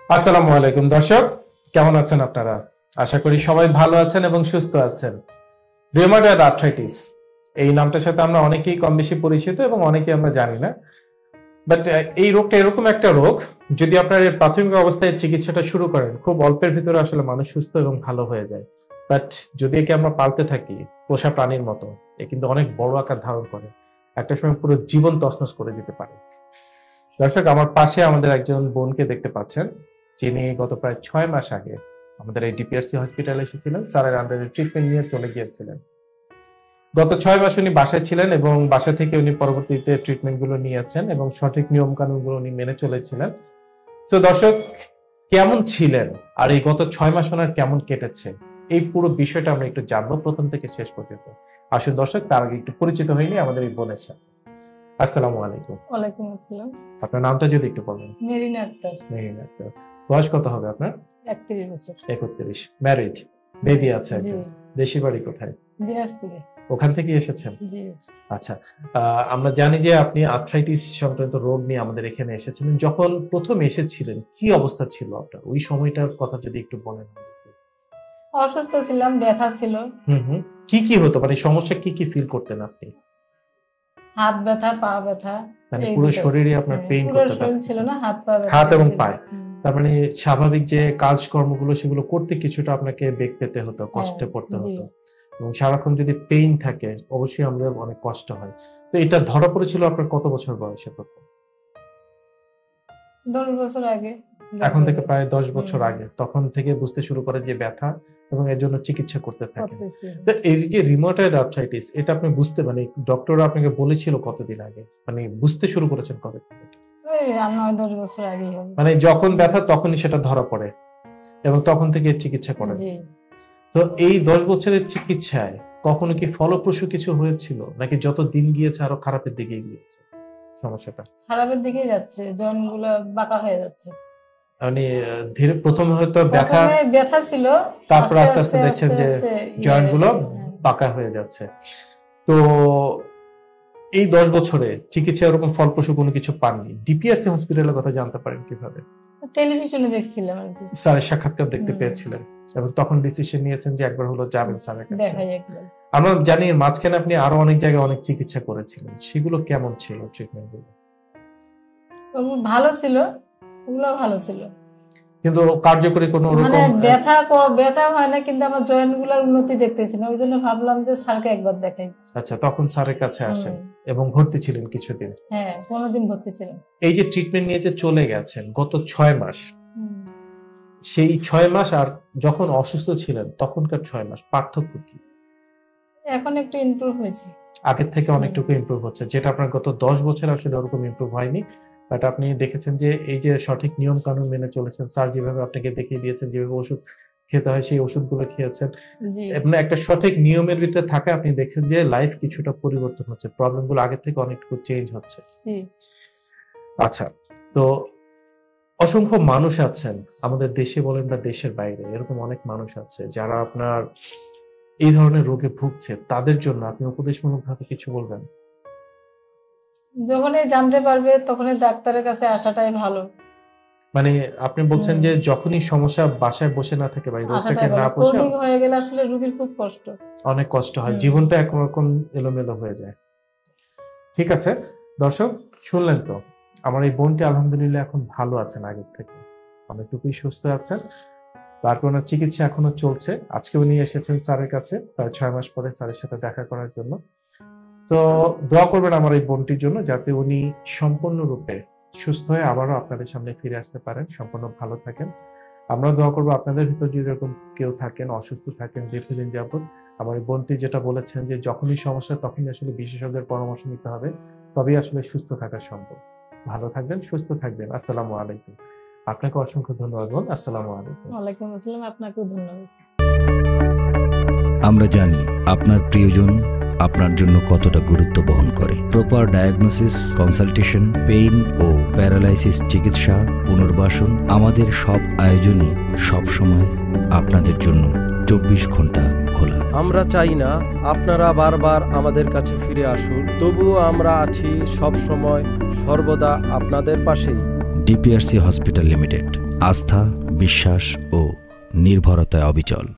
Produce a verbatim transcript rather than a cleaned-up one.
আসসালামু আলাইকুম দর্শক, কেমন আছেন আপনারা? আশা করি সবাই ভালো আছেন এবং সুস্থ আছেন। রিউমাটয়েড আর্থ্রাইটিস এই নামটার সাথে আমরা অনেকেই কম বেশি পরিচিত এবং অনেকেই আমরা জানি না। বাট এই রোগটা এরকম একটা রোগ, যদি আপনার এর প্রাথমিক অবস্থায় চিকিৎসাটা শুরু করেন, খুব অল্পের ভিতরে আসলে মানুষ সুস্থ এবং ভালো হয়ে যায়। বাট যদি একে আমরা পালতে থাকি পোষা প্রাণীর মতো, এ কিন্তু অনেক বড় আকার ধারণ করে, একটা সময় পুরো জীবন তছনছ করে দিতে পারে। দর্শক, আমার পাশে আমাদের একজন বোনকে দেখতে পাচ্ছেন, যিনি গত প্রায় ছয় মাস আগে আমাদের এই ডিপিআরসি হসপিটালে এসেছিলেন, স্যারের আন্ডারে ট্রিটমেন্ট নিয়ে চলে গিয়েছিলেন। গত ছয় মাস উনি বাসায় ছিলেন এবং বাসা থেকে উনি পরবর্তীতে ট্রিটমেন্ট গুলো নিয়েছেন এবং সঠিক নিয়ম কানুন গুলো উনি মেনে চলেছিলেন। তো দর্শক, কেমন ছিলেন আর এই গত ছয় মাস ওনার কেমন কেটেছে, এই পুরো বিষয়টা আমরা একটু জানবো প্রথম থেকে শেষ পর্যন্ত। আসুন দর্শক, তার আগে একটু পরিচিত হয়নি আমাদের এই বোনের সাথে। আসসালামু আলাইকুম। ওয়ালাইকুম আসসালাম। আপনার নামটা যদি একটু বলেন। মেরিনা আক্তার। মেরিনা আক্তার। বয়স কত হবে আপনার? একত্রিশ বছর। একত্রিশ। ম্যারিড, বেবি আছে জি। একজন। দেশি বাড়ি কোথায়? দিনাজপুরে। ওখান থেকে এসেছেন? জি। আচ্ছা, আহ, আমরা জানি যে আপনি আর্থ্রাইটিস সংক্রান্ত রোগ নিয়ে আমাদের এখানে এসেছিলেন। যখন প্রথম এসেছিলেন কি অবস্থা ছিল আপনার, ওই সময়টার কথা যদি একটু বলেন। অসুস্থ ছিলাম, ব্যথা ছিল। হুম হুম। কি কি হতো, মানে সমস্যা কি কি ফিল করতেন আপনি? হাত ব্যথা, পা ব্যথা, মানে পুরো শরীরে আপনার পেইন পুরো করতে শরীর ছিল না, হাত পা ব্যথা। হাত এবং পায়ে। তার মানে স্বাভাবিক যে কাজকর্মগুলো সেগুলো করতে কিছুটা আপনাকে বেগ পেতে হতো, কষ্টে পড়তে হতো। এবং সারাক্ষণ যদি পেইন থাকে অবশ্যই আমাদের অনেক কষ্ট হয়। তো এটা ধরা পড়েছিল আপনার কত বছর বয়সে প্রথম? দশ বছর আগে। এখন থেকে প্রায় দশ বছর আগে। তখন থেকে বুঝতে শুরু করে যে ব্যথা এবং এর জন্য চিকিৎসা করতে থাকে। তো এই যে রিউমাটয়েড আর্থ্রাইটিস, এটা আপনি বুঝতে, মানে ডক্টর আপনাকে বলেছিল কতদিন আগে, মানে বুঝতে শুরু করেছেন কবে থেকে? নয় দশ বছর আগে। মানে যখন ব্যথা তখনই সেটা ধরা পড়ে এবং তখন থেকে চিকিৎসা করেন। তো এই দশ বছরের চিকিৎসায় কখনো কি ফলপ্রসূ কিছু হয়েছিল, নাকি যত দিন গিয়েছে আরো খারাপের দিকে গিয়েছে সমস্যাটা? খারাপের দিকেই যাচ্ছে, জয়েন্টগুলো বাঁকা হয়ে যাচ্ছে। মানে ধীরে প্রথমে হয়তো ব্যথা ব্যথা ছিল, তারপর আস্তে আস্তে দেখছেন যে জয়েন্ট গুলো বাঁকা হয়ে যাচ্ছে। তো এই দশ বছরে চিকিৎসা এরকম ফলপ্রসূ কোনো কিছু পাননি। ডিপিআরসি হসপিটালের কথা জানতে পারেন কিভাবে? টেলিভিশনে দেখছিলাম আর কি। স্যারের সাক্ষাৎকার দেখতে পেয়েছিলেন এবং তখন ডিসিশন নিয়েছেন যে একবার হলো যাবেন স্যারের কাছে। দেখাই একবার। আমরা জানি মাঝখানে আপনি আরো অনেক জায়গায় অনেক চিকিৎসা করেছিলেন, সেগুলো কেমন ছিল ট্রিটমেন্ট গুলো? ওগুলো ভালো ছিল, ওগুলো ভালো ছিল, কিন্তু কার্যকরী কোনো মানে ব্যথা ব্যথা হয় না, কিন্তু আমার জয়েন্ট গুলার উন্নতি দেখতেছি না। ওই জন্য ভাবলাম যে স্যারকে একবার দেখাই। আচ্ছা, তখন স্যারের কাছে আসেন এবং ভর্তি ছিলেন কিছুদিন? হ্যাঁ, পনেরো দিন ভর্তি ছিলাম। এই যে ট্রিটমেন্ট নিয়ে যে চলে গেছেন গত ছয় মাস, সেই ছয় মাস আর যখন অসুস্থ ছিলেন তখনকার ছয় মাস পার্থক্য কি? এখন একটু ইমপ্রুভ হয়েছে, আগের থেকে অনেকটুকু ইমপ্রুভ হচ্ছে, যেটা আপনার গত দশ বছর আসলে ওরকম ইমপ্রুভ হয়নি। বাট আপনি দেখেছেন যে এই যে সঠিক নিয়ম কানুন মেনে চলেছেন, স্যার যেভাবে আপনাকে দেখিয়ে দিয়েছেন যেভাবে ওষুধ খেতে হয় সেই ওষুধগুলো খেয়েছেন, এবং একটা সঠিক নিয়মের ভিতরে থাকে, আপনি দেখছেন যে লাইফ কিছুটা পরিবর্তন হচ্ছে, প্রবলেম গুলো আগের থেকে অনেকটুকু চেঞ্জ হচ্ছে। আচ্ছা, তো অসংখ্য মানুষ আছেন আমাদের দেশে বলেন বা দেশের বাইরে, এরকম অনেক মানুষ আছে যারা আপনার এই ধরনের রোগে ভুগছে, তাদের জন্য আপনি উপদেশমূলক ভাবে কিছু বলবেন? যখনই জানতে পারবে তখনই ডাক্তারের কাছে আসাটাই ভালো। মানে আপনি বলছেন যে যখনই সমস্যা বাসায় বসে না থাকে বা রোগটাকে না পোষে হয়ে গেলে আসলে রোগীর খুব কষ্ট, অনেক কষ্ট হয়, জীবনটা একরকম এলোমেলো হয়ে যায়। ঠিক আছে দর্শক, শুনলেন তো, আমার এই বোনটি আলহামদুলিল্লাহ এখন ভালো আছেন, আগের থেকে অনেকটুকুই সুস্থ আছেন। তারপর ওনার চিকিৎসা এখনো চলছে। আজকে উনি এসেছেন স্যারের কাছে প্রায় ছয় মাস পরে স্যারের সাথে দেখা করার জন্য। তো দোয়া করবেন আমার এই বোনটির জন্য, যাতে উনি সম্পূর্ণরূপে সুস্থ হয়ে আবারও আপনাদের সামনে ফিরে আসতে পারেন, সম্পূর্ণ ভালো থাকেন। আমরা দোয়া করবো আপনাদের ভিতর যদি এরকম কেউ থাকেন, অসুস্থ থাকেন দীর্ঘদিন যাবত, আমার এই বোনটি যেটা বলেছেন যে যখনই সমস্যা তখনই আসলে বিশেষজ্ঞের পরামর্শ নিতে হবে, তবেই আসলে সুস্থ থাকা সম্ভব। ভালো থাকবেন, সুস্থ থাকবেন। আসসালামু আলাইকুম। আপনাকে অসংখ্য ধন্যবাদ বোন। আসসালামু আলাইকুম। ওয়ালাইকুম আসসালাম, আপনাকেও ধন্যবাদ। আমরা জানি আপনার প্রিয়জন আপনার জন্য কতটা গুরুত্ব বহন করে। প্রপার ডায়াগনোসিস, কনসালটেশন, পেইন ও প্যারালাইসিস চিকিৎসা, পুনর্বাসন, আমাদের সব আয়োজনই সবসময় আপনাদের জন্য চব্বিশ ঘন্টা খোলা। আমরা চাই না আপনারা বারবার আমাদের কাছে ফিরে আসুন, তবুও আমরা আছি সব সময় সর্বদা আপনাদের পাশেই। DPRC hospital limited. আস্থা, বিশ্বাস ও নির্ভরতায় অবিচল।